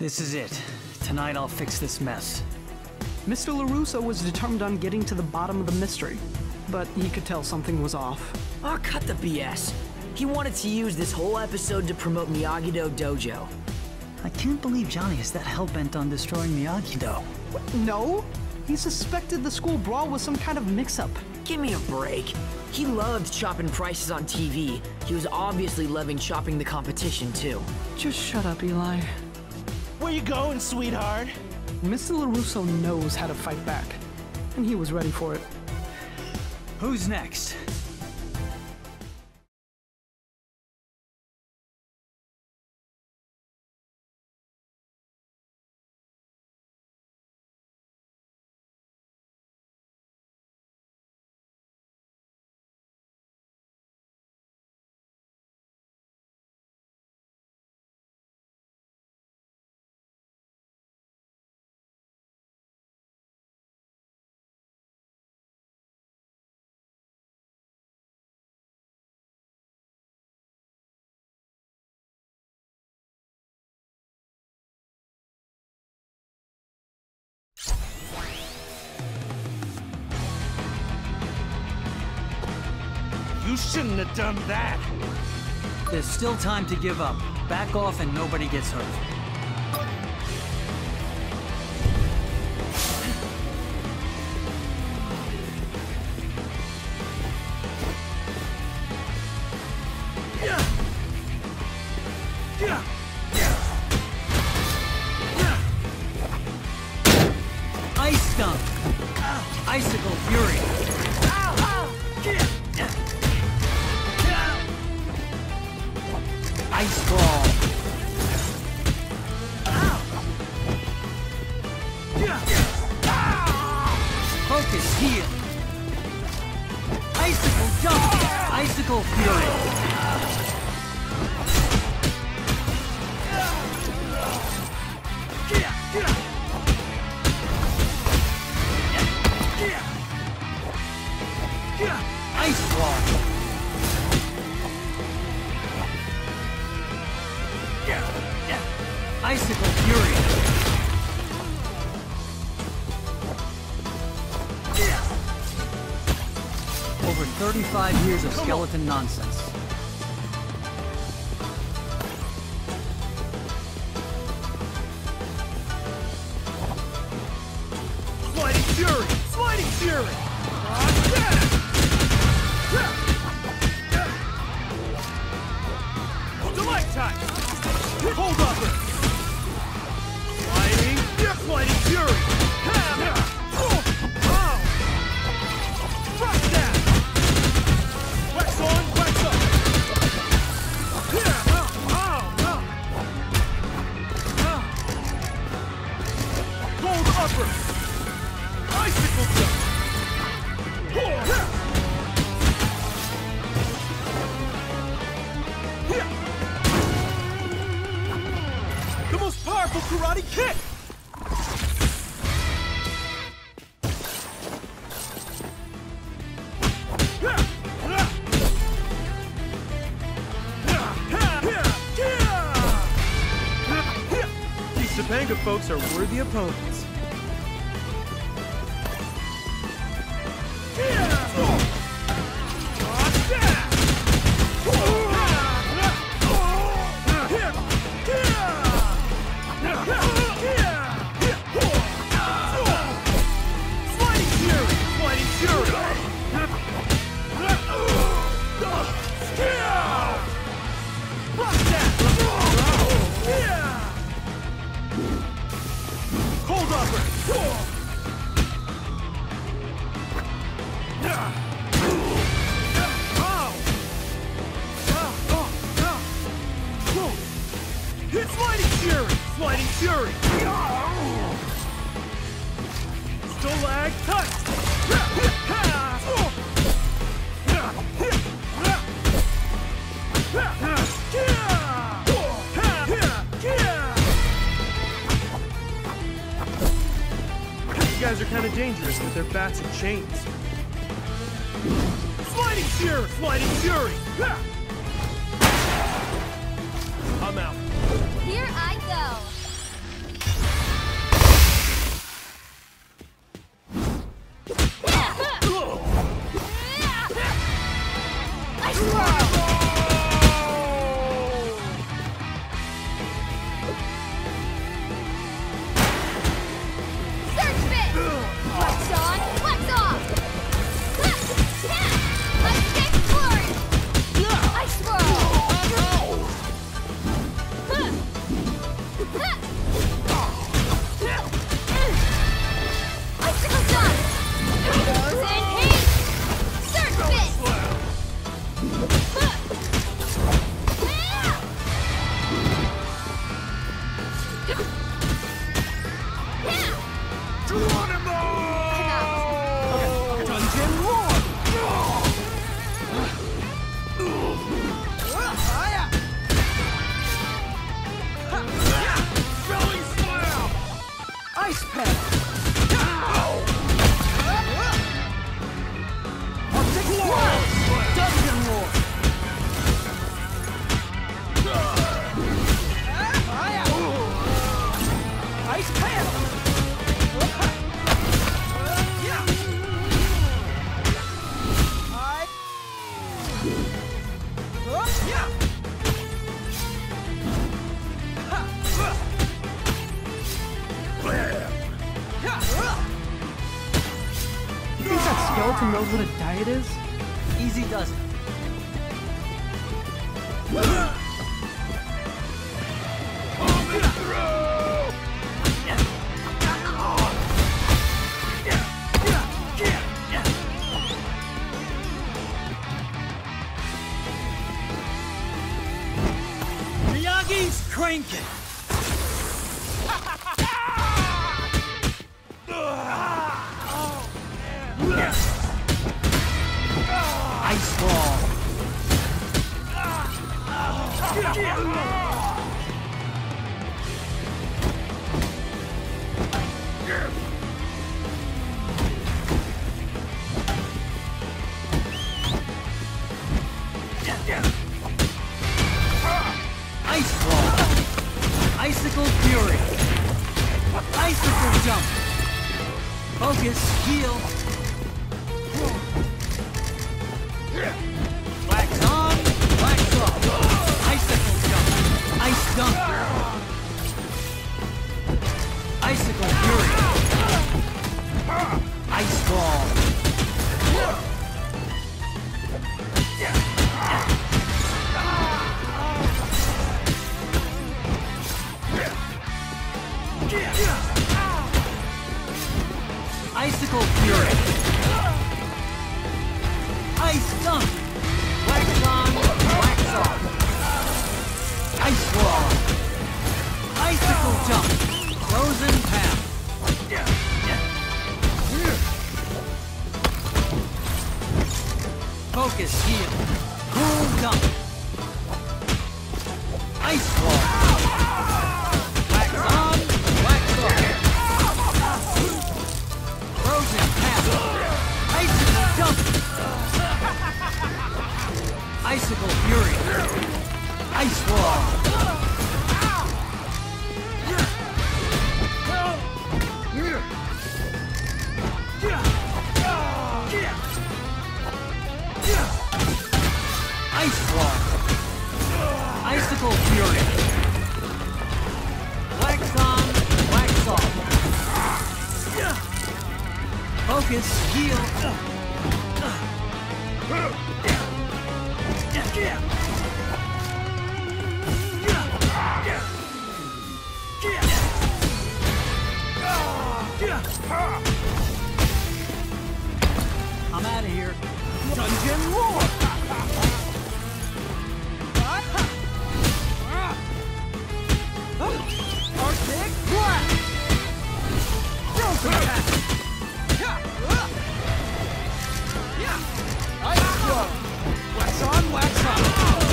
This is it. Tonight I'll fix this mess. Mr. LaRusso was determined on getting to the bottom of the mystery, but he could tell something was off. Oh, cut the BS. He wanted to use this whole episode to promote Miyagi-Do Dojo. I can't believe Johnny is that hell-bent on destroying Miyagi-Do. No? He suspected the school brawl was some kind of mix-up. Give me a break. He loved chopping prices on TV. He was obviously loving chopping the competition, too. Just shut up, Eli. Where you going, sweetheart? Mr. LaRusso knows how to fight back, and he was ready for it. Who's next? You shouldn't have done that. There's still time to give up. Back off and nobody gets hurt. Ice Dunk! Icicle Fury! Ice Ball! Focus Heal! Icicle Jump! Icicle Fury! Ice Wall! Icicle Fury! Over 35 years of skeleton nonsense. Sliding Fury! Sliding Fury! Delay time! Hold upper! Sliding! Sliding Fury! Rush down! Wax on, wax up! Hold upper! Icicle jump! The most powerful karate kick! These Topanga folks are worthy opponents. Hit Sliding Fury! Sliding Fury! Still lag, touch! These guys are kind of dangerous with their bats and chains. Sliding Fury! Sliding Fury! I'm out. Here I go. Ice Pen! Arctic Blast! Dungeon Lord! Ice Pen! You think that skeleton knows what a diet is? Easy does it. Miyagi's cranking. Ice ball. Ice ball. Icicle fury. Icicle jump. Focus, heal. Wax on, wax off. Icicle jump. Ice dunk. Icicle fury. Ice ball. Icicle fury. Ice dunk. Wax on, wax off. Ice wall. Icicle jump. Frozen path. Focus heal. Cool dunk. Ice wall. Wax on, wax off. Frozen path. Icicle jump. Icicle fury. Ice wall. Ice wall. Icicle fury. Wax on, wax off. Focus, heal. I'm out of here. Dungeon Lord! Arctic Blast! Frozen Path! Ice Flow! Wax on, wax off!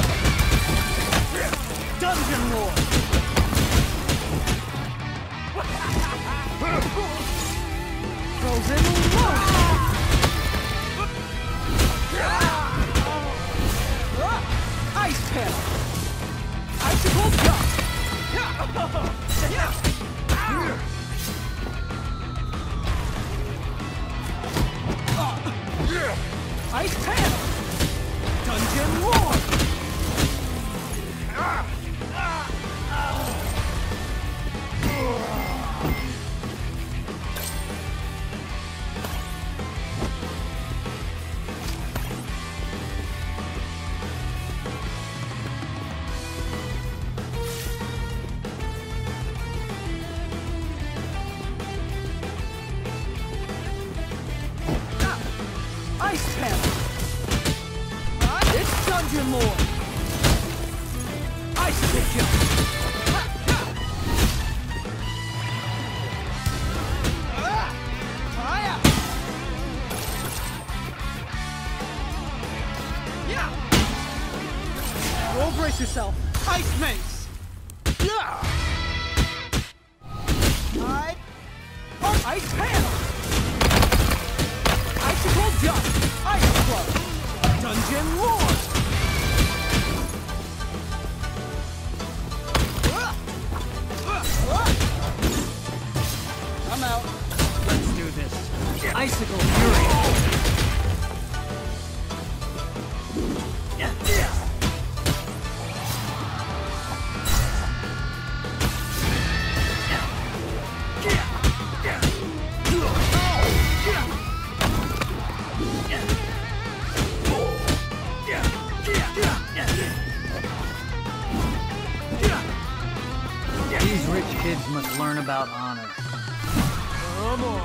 Dungeon Lord! Frozen Lord! Ice Pen! Icicle jump! Ice Pen! Dungeon Lord! Ice Pen! It's Dungeon Lord! Ice Jump! Roll, brace yourself! Ice Mace! Regen Lord! I'm out. Let's do this. Icicle Fury. These rich kids must learn about honor. Come on.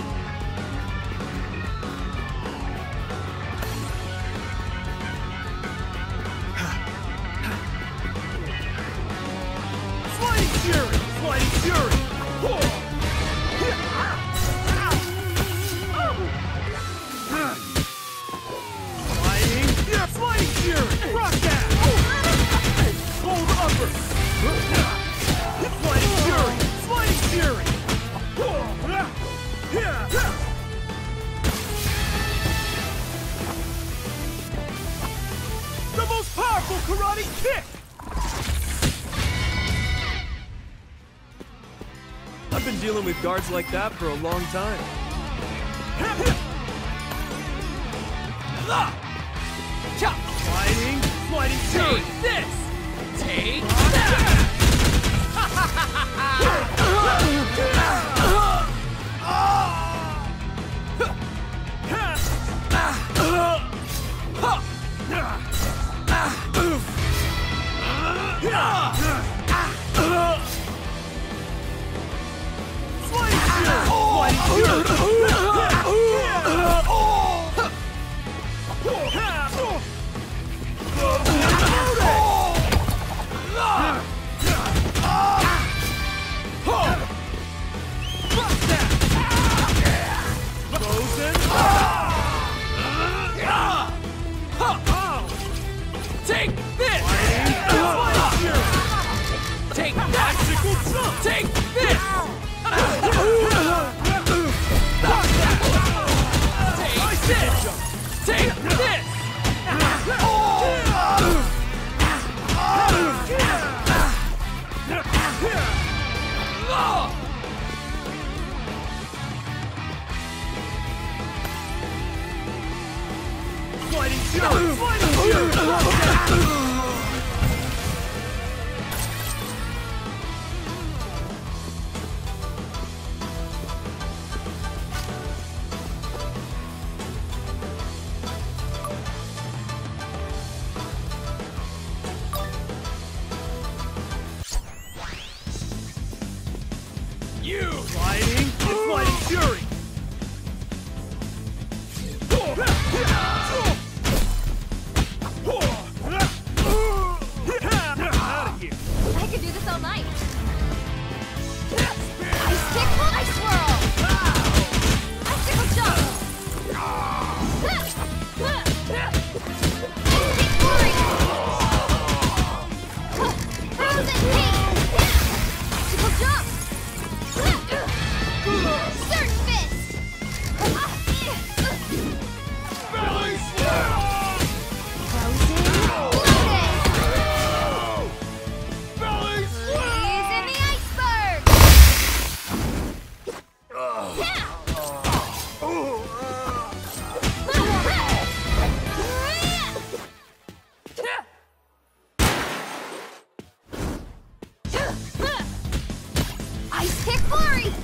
Sliding Fury! Sliding Fury! Sliding! Yeah, Sliding Fury! Rock that! Hold upper! Sliding Fury! Sliding Fury! The most powerful karate kick! I've been dealing with guards like that for a long time. Sliding, sliding, take this! Take that! Take this! Take that! Take this! Take this! Sliding Fury! Sliding Fury! You! Sliding! Sliding Fury! Out of here! I could do this all night. Ice kick, ice swirl. Icicle jump. Ice kick flurry. Frozen heat. Icicle jump. Surge fist. Belly Swirl! Frozen lotus. Belly Swirl! He's in the iceberg. Ice kick flurry.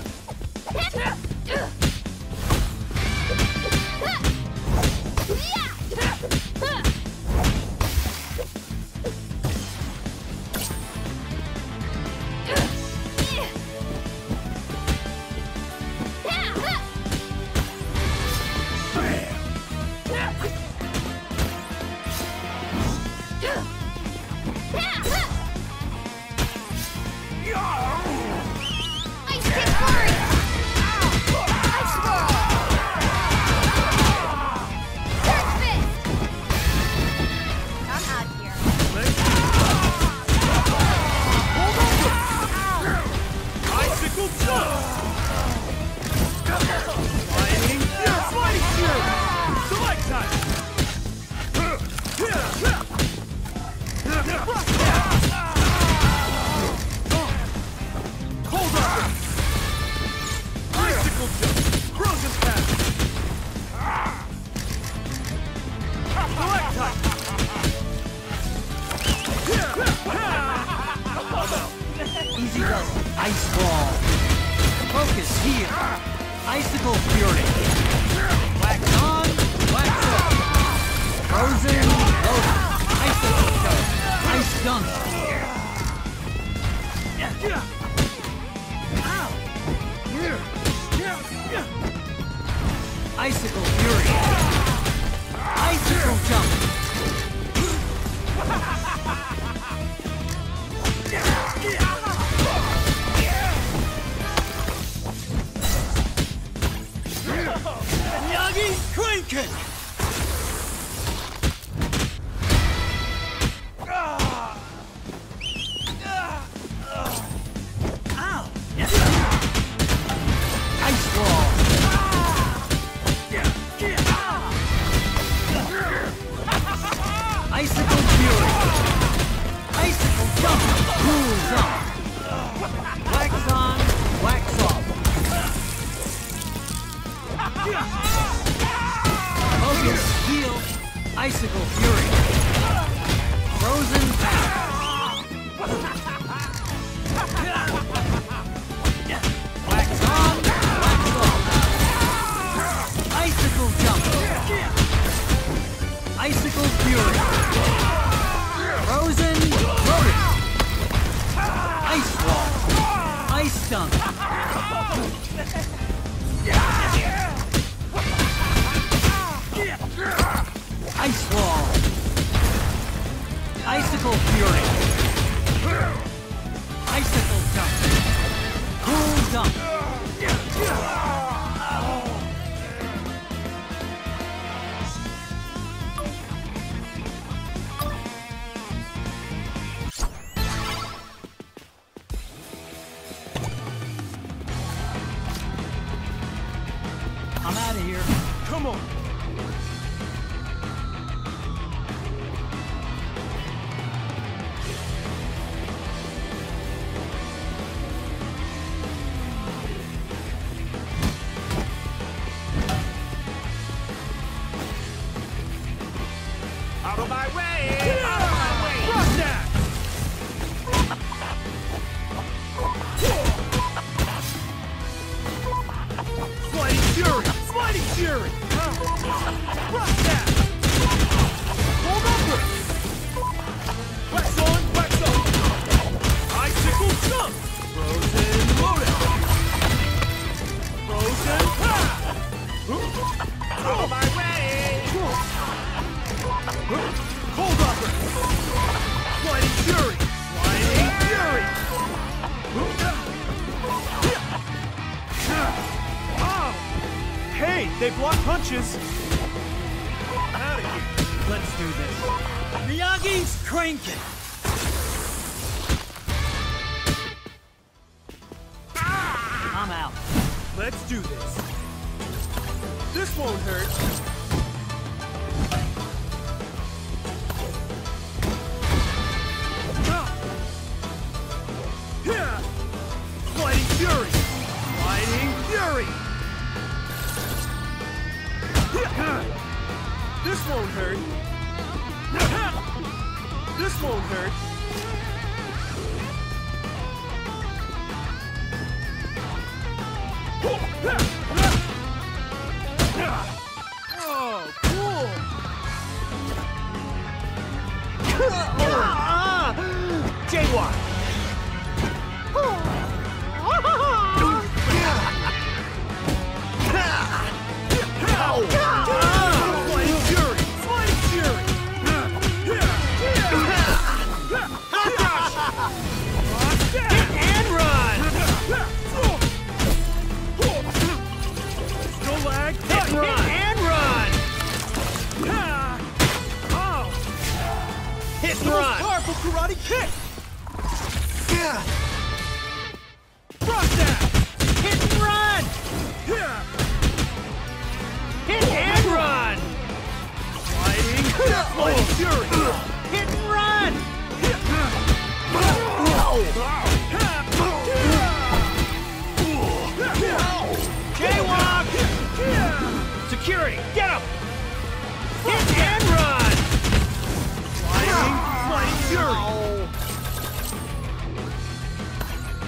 Ice kick flurry. Ice swirl. Surge fist. I'm out here. Icicle jump! Sliding, yeah, sliding Fury! Select time! Easy does it. Ice Wall. Focus here. Icicle Fury. Wax on, wax off. Frozen, loaded. Icicle Dunk. Ice Dunk. Icicle Fury. Icicle Jump. Miyagi Crane Kick! Ice Wall. Icicle Fury. Icicle Jump. Cool Jump. Wax on, wax off. Focus, heal. Icicle Fury. Frozen Path. Wax on, wax off. Icicle Jump. Icicle Fury. Frozen, loaded. Ice Wall. Ice Dunk. Ice Wall. Icicle Fury. Icicle Jump. Cool Jump. I'm out of here. Come on! Out of my way! Out of my way! Cross that! Sliding Fury! Sliding Fury! Cross that! Hold over! Wax on, wax off! Icicle Jump! Frozen loaded! Frozen path! Out of my way! Cold Upper! Sliding Fury! Sliding Fury! Oh! Hey, they block punches! Out of here! Let's do this. Miyagi's Crane Kick. I'm out. Let's do this! This won't hurt! Sliding Fury! Sliding Fury! This won't hurt! This won't hurt! Oh, cool! Jaywalk! Sliding Fury! Sliding Fury! Hit and run! No lag! Hit and run! Oh! Hit and run! Powerful karate kick! Cross that! Hit and run! Hit and run! Sliding! Sliding Fury! Hit and run! Jaywalk! Security! Get him! Hit and run! Sliding! Sliding Fury!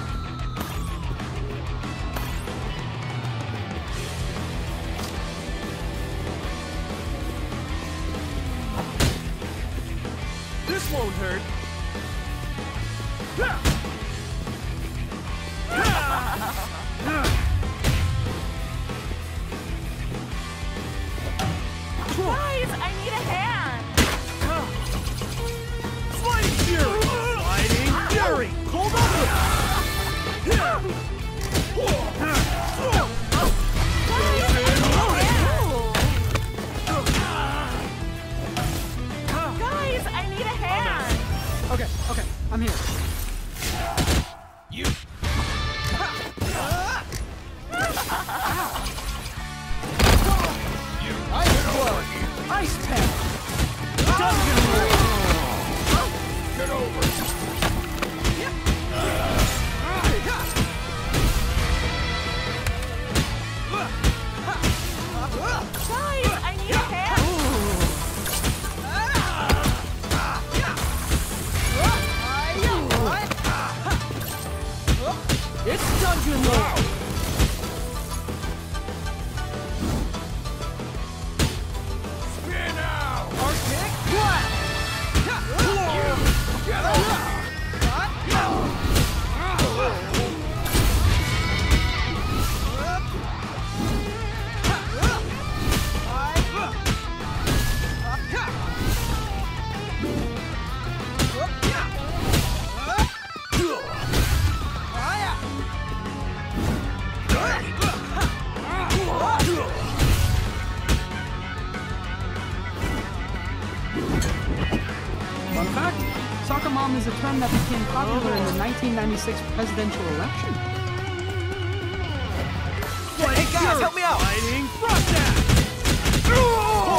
You. Ice Blow! Ice Pen! Dungeon Roll! Get over. Guys, I need a hand. It's Dungeon Roll! Spin out. Arctic Blast! Get over. Fun fact, Soccer Mom is a term that became popular in the 1996 presidential election. Hey guys, help me out. Fighting front dash.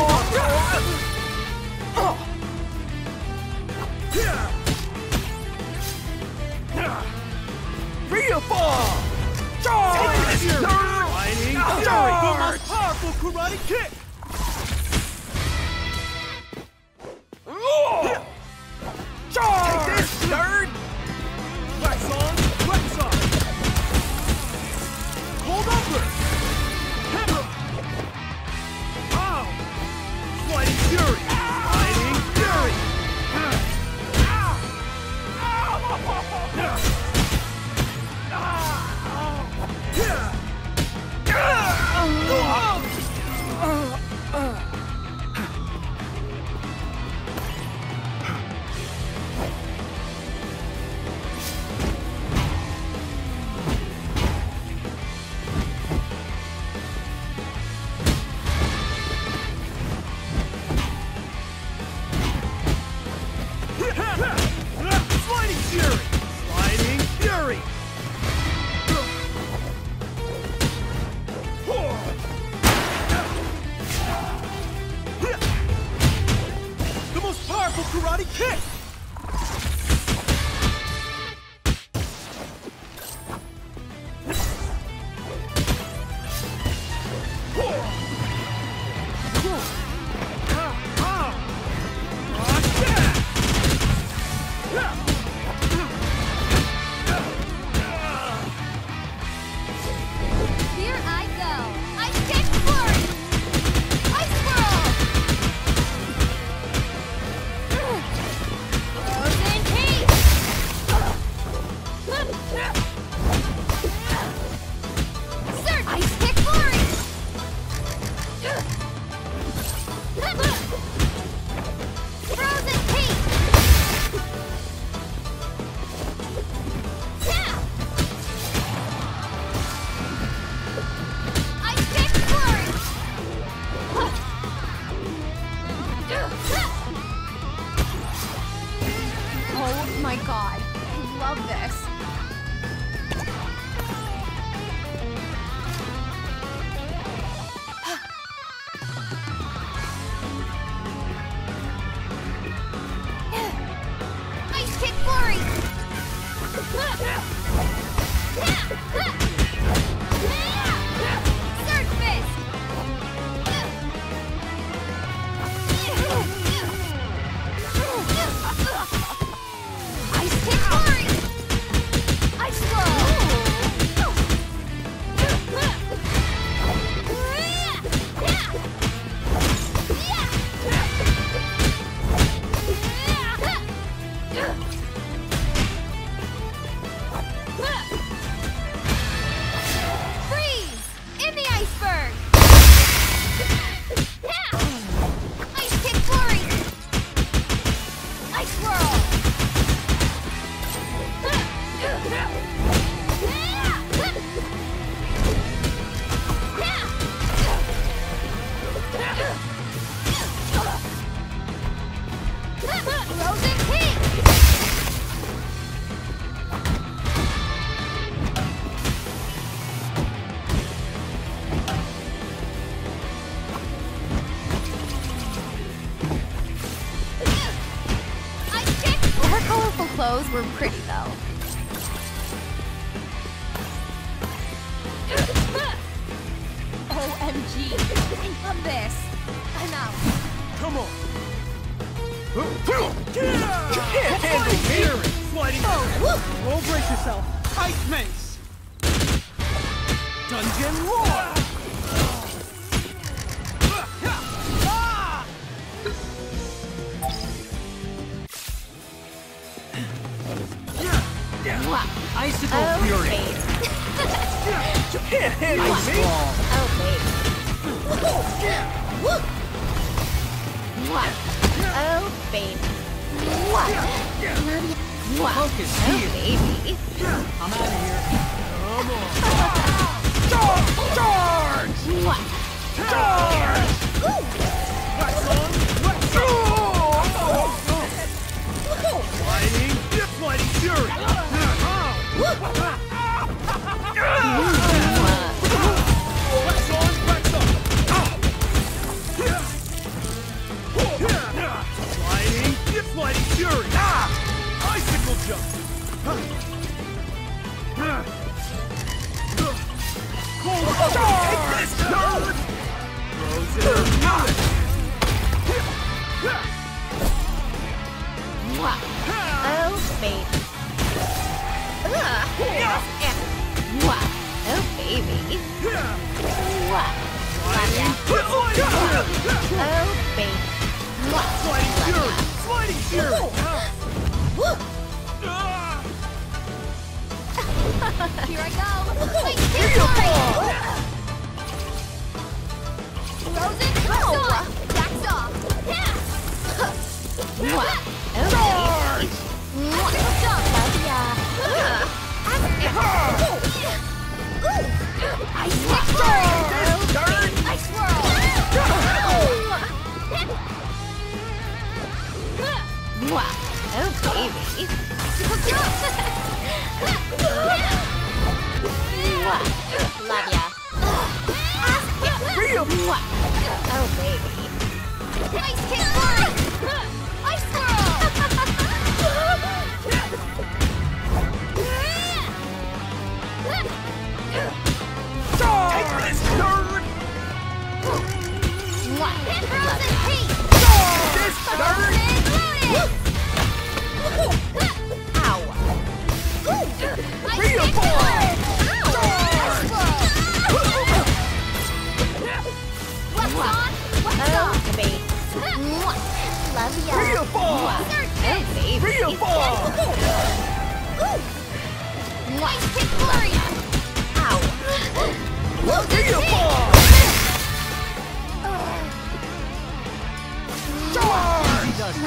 Rhea Ball. Charge! Fighting the most powerful karate kick. Charge! Take this, nerd! Wax on, wax off. Hold over. Oh! Fighting Fury! Fighting Fury! Sliding Fury! Sliding Fury! The most powerful karate kick! Here I go. Ice Kick Flurry. Ice Whirl. Frozen Heat. Surge. Ice Kick Flurry. Frozen Heat. Yeah. Ice Kick Flurry! Oh my god, I love this. Ice Kick Flurry! Surge Fist! Ice Kick Flurry! Ice Whirl! were pretty, though. OMG. I love this. I'm out. Come on. Can't handle me. Sliding. Roll, brace yourself. Ice mace. Dungeon roar. Icicle Fury. Can't handle Ice me. Ball. Oh, baby. Oh, baby. What? Focus Oh, here. baby. I'm out of here. Charge! What? Charge! Wax on! Wax Sliding! Sliding Fury! Wax on! Wax up! Sliding! Sliding Fury! Icicle jump! Cold charge! Frozen! What? Oh, baby. What? Oh, baby. What? Sliding! Oh, baby. What? Sliding Fury! Sliding Fury! Here I go. Wait, Frozen! Wax off! What? Charge! Wow. Oh, baby. Wow. Love ya. Wow. Oh, baby. Ice kick fly! Ice swirl! Take this, nerd! Wow. Frozen heat! This, nerd! Ow. Reappear! What's on? What's on? Baby. Love ya. Reappear! Oh, baby. Reappear! Ice kick flurry. Ow. Reappear! Charge!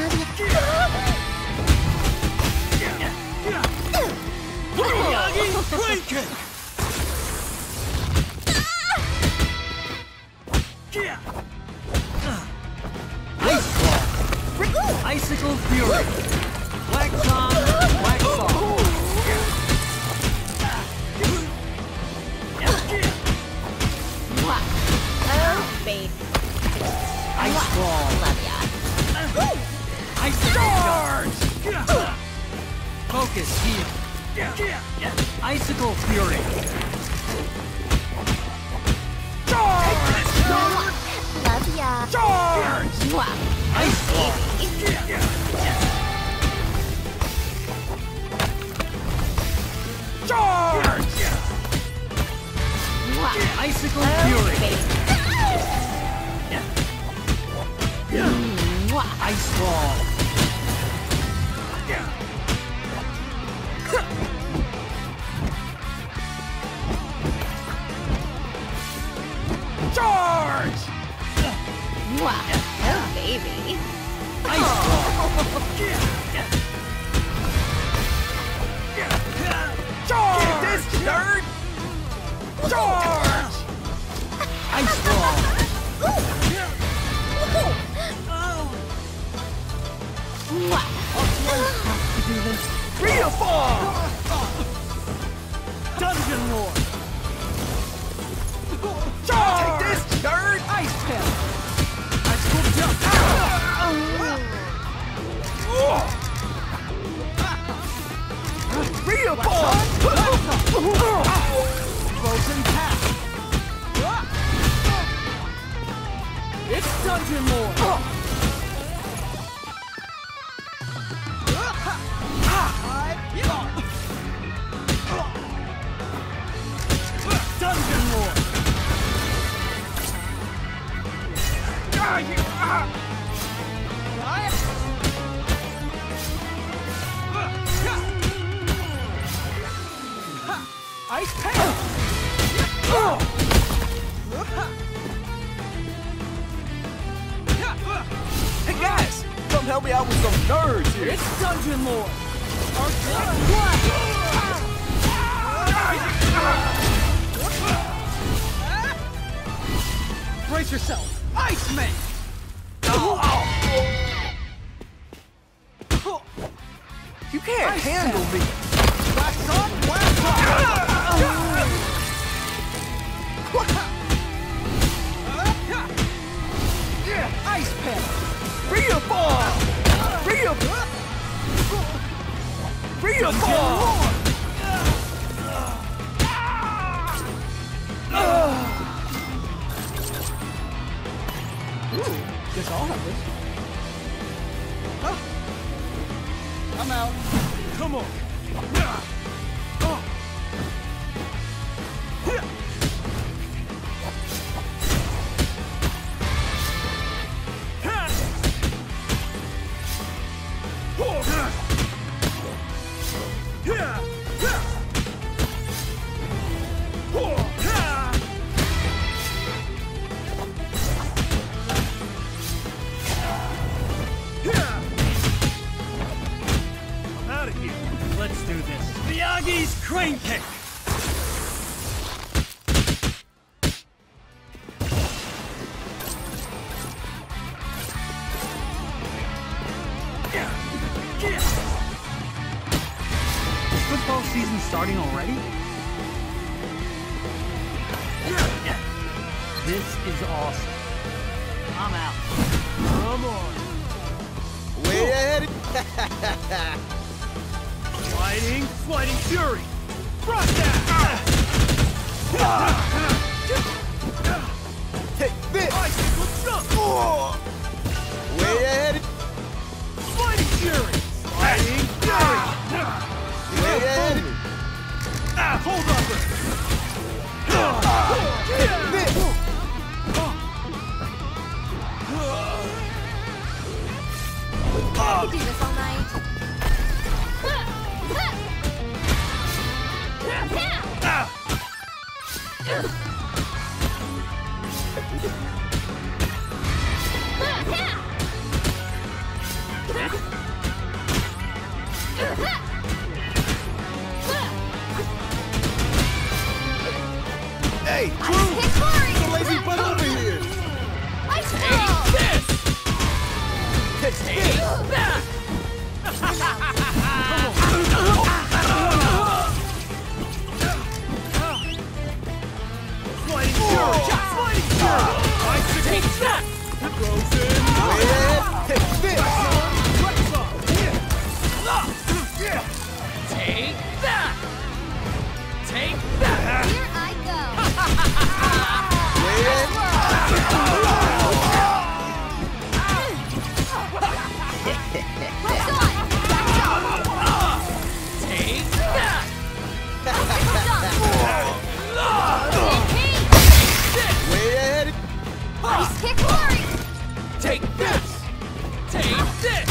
Miyagi Lincoln! Ice Ball. Icicle Fury. Wax on. Wax off. What? Oh, baby. Ice Ball. Love ya. Icicle Charge! Focus here. Icicle Fury. Charge! Love ya. Charge! Wow. Ice Ball. Charge! Wow. Icicle Oh, Fury. baby. Wow. Ice Ball. Charge! Wow. Oh, baby. Ice Ball. Charge! This, nerd! Charge! Ice Ball. Wow. Reappear! Dungeon War. Charge! Take this, nerd! Ice Pill. Icicle jump! ball! Frozen path. It's Dungeon Lord! Dungeon Lord. Ice Pail! Hey guys! Come help me out with some nerds here! It's Dungeon Lord! Brace yourself. Iceman. You can't handle me! Wax on, wax off. Ice pen. Bring your ball! Bring your Bring your ball! Guess I'll have this. I'm out. Come on! I'm out of here! Let's do this. Miyagi's crane kick. Football season starting already? Yeah. This is awesome. I'm out. Come on! Way ahead. Sliding Fury! Rock that! Take this. Icicle jump! Way ahead. Sliding Fury! Sliding Fury! Way ahead. Hold upper! Take this. I could do this all night. Hey, Ice pick Corey! the lazy butt over here. Ice ball! Take this. Sliding Fury! Sliding Fury! Icicle jump! Frozen! Way ahead. Take this. Take that! Take that! Here I go. Way ahead. Wax on! Wax off! Take that! Way ahead. Ice pick Corey! Take this! Take this!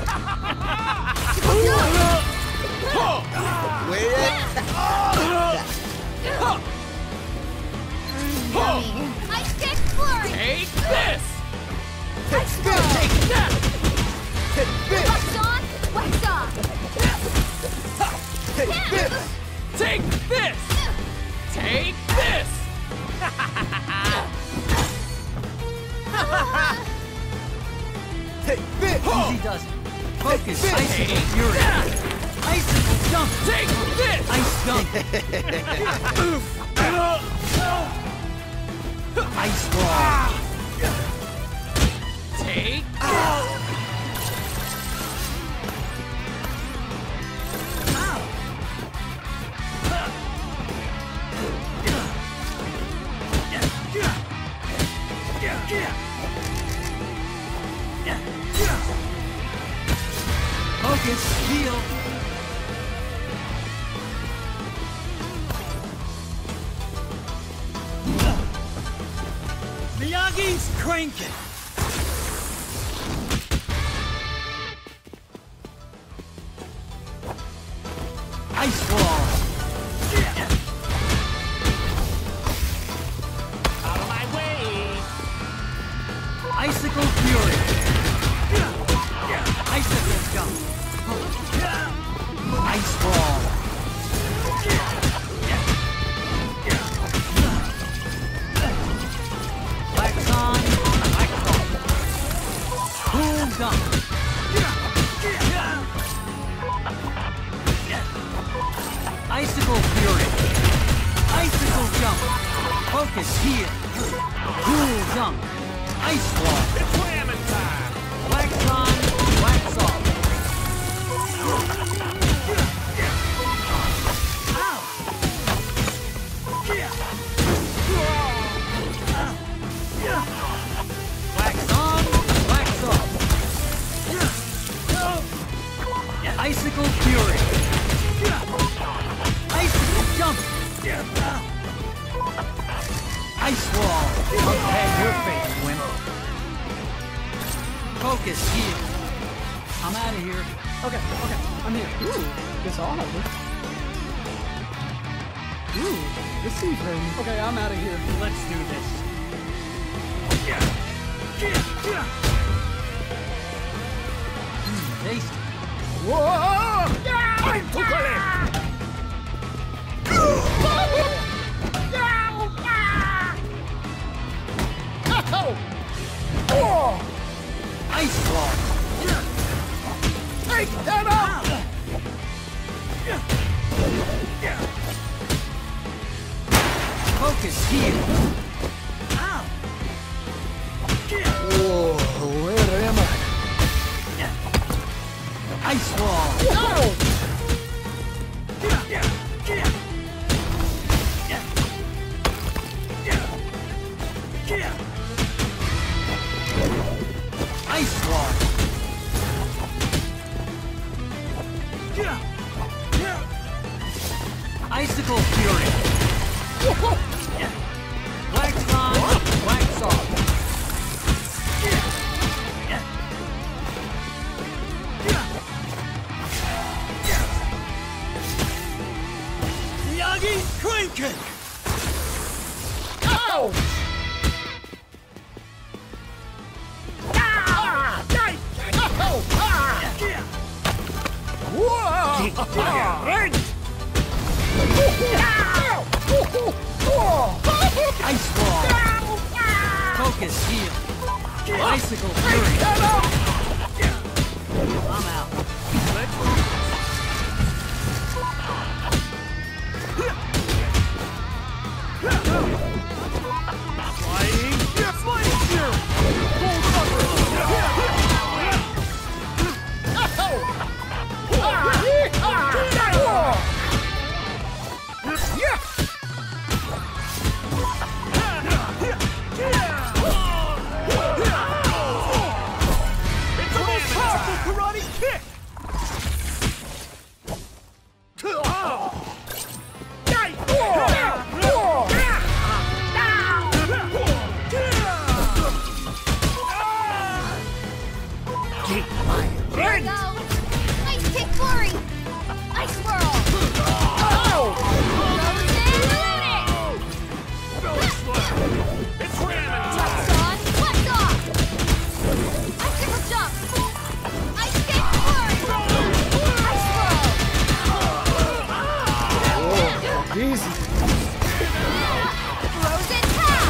Way ahead. Yummy. Ice pick Corey! Take this! Ice ball! Take that! Take this. Wax on! Wax off! Take this. Take this! Take this! Take this. Easy does it. Focus. Take this. Icicle Fury. Icicle jump. Take this! Ice jump. Ice wall. Take Miyagi's cranking! Ice wall! Out of my way! Icicle fury! Icicle jump! Ice wall! Wax on, wax off! Cool dunk! Icicle fury! Icicle jump! Focus here! Cool dunk! Ice wall! It's ramen time! Wax on, wax off! Wax on, wax off! Icicle fury! Icicle jump! Ice wall! Okay, your face, wimp. Focus here. I'm out of here. Okay, I'm here. Ooh, guess I'll have it. Ooh, this seems very new. Okay, I'm out of here. Let's do this. Tasty. Ice wall. Take that out! Focus here. Ow. Oh, where am I? Ice wall. Ice wall. Icicle fury. Wax on, wax off. Miyagi crane kick. Ow! Ice wall. Focus here. Icicle fury. I'm out. Flying! Flying here! It's a most powerful karate kick! Here we go. Ice kick flurry. Ice whirl. Belly slap! It's ramen time! Wax on, wax off. Icicle jump. Ice kick flurry. Ice whirl. Easy. Frozen tap.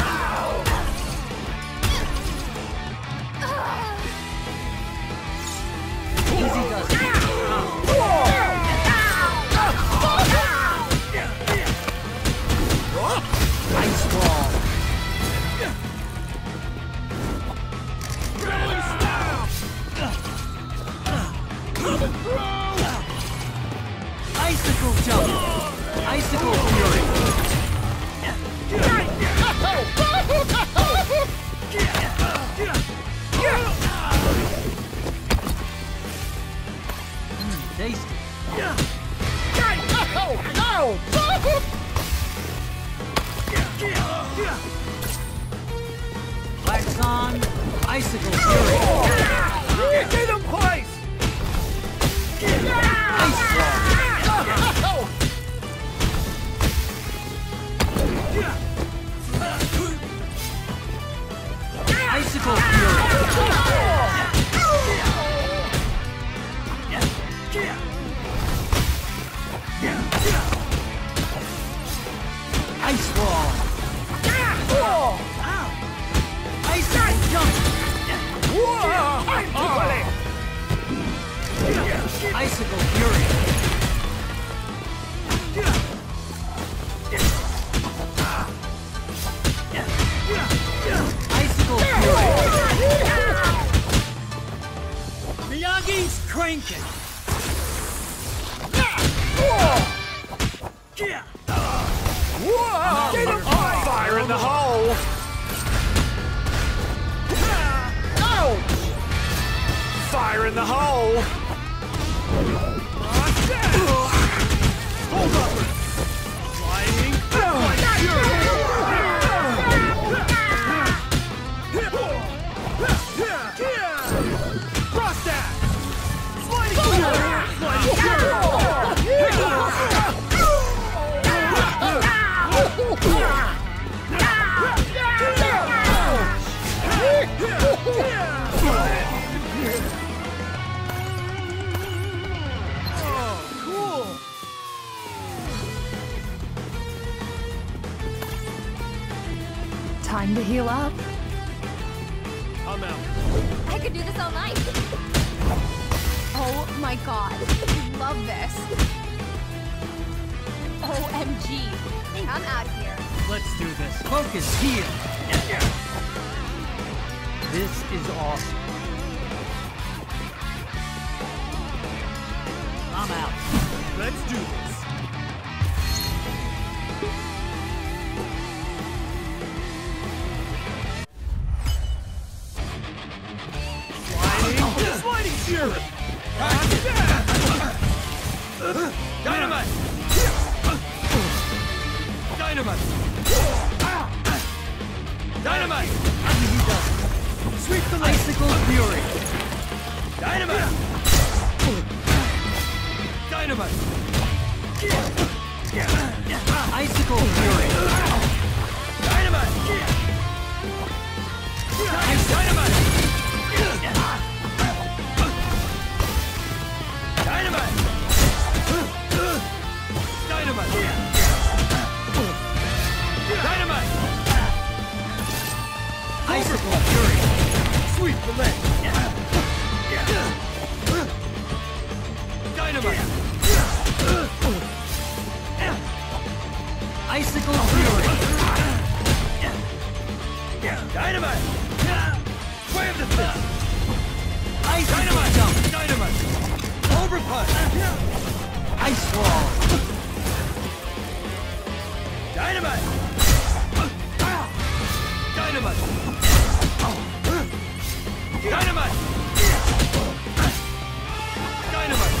Easy does it. Ice wall. Belly slap! Icicle jump. Icicle fury. Tasty. Wax Icicle Fury. Get him place! Ice Wall. Icicle Fury. Ice Wall. Icicle Jump. Icicle Fury. Icicle Fury. Miyagi's cranking. Get him fire in the hole! Fire in the hole! Hold up! Flying! Cross that! Sliding! Time to heal up. I'm out. I could do this all night. Oh my god. I love this. OMG. I'm out of here. Let's do this. Focus here. This is awesome. I'm out. Let's do this. Sliding fury! Dynamite! Dynamite! Dynamite! Sweep the Icicle Fury! Dynamite! Dynamite! Icicle Fury! Dynamite! Dynamite! Dynamite! Dynamite! Dynamite! Icicle Fury! Sweep the leg! Dynamite! Icicle Fury! Dynamite! Wham the fist! Dynamite! Dynamite! Cobra Punch! Ice Wall! Dynamite! Dynamite! Dynamite! Dynamite!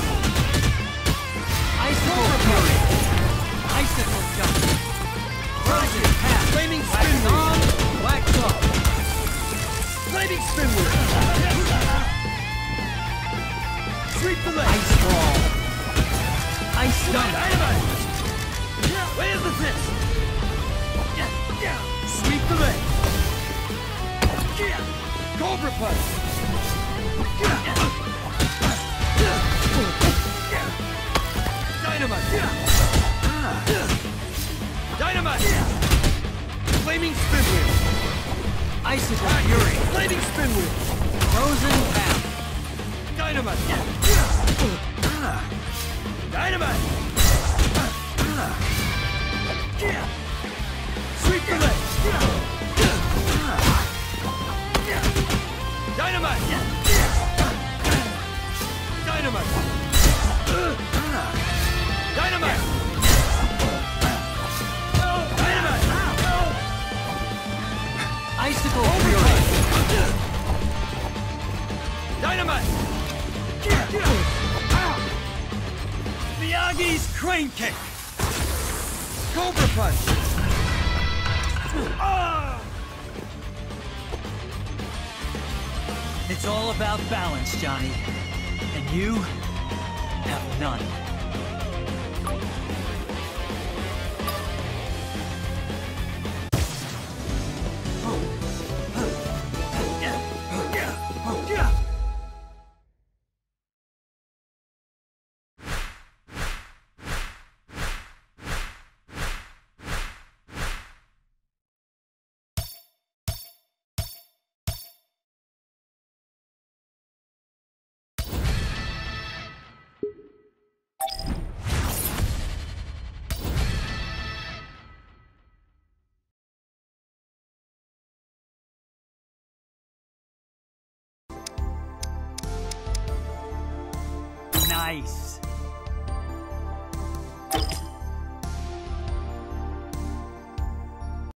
Icicle Fury! Icicle Jump! Frozen Path! Flaming Spin on! Wax off! Flaming Spin Wheel! Sweep the leg! Ice Wall! Ice Dunk! Dynamite! Where's the fist? Sweep the leg! Cobra Punch! Dynamite! Dynamite! Flaming Spin Wheel! Icicle Fury! Flaming Spin Wheel! Frozen Path! Dynamite! Dynamite! Sweep the leg! Dynamite! Dynamite! Dynamite! Dynamite! Icicle Fury! Dynamite! Miyagi's Crane Kick! Cobra Punch! It's all about balance, Johnny. And you have none. Nice.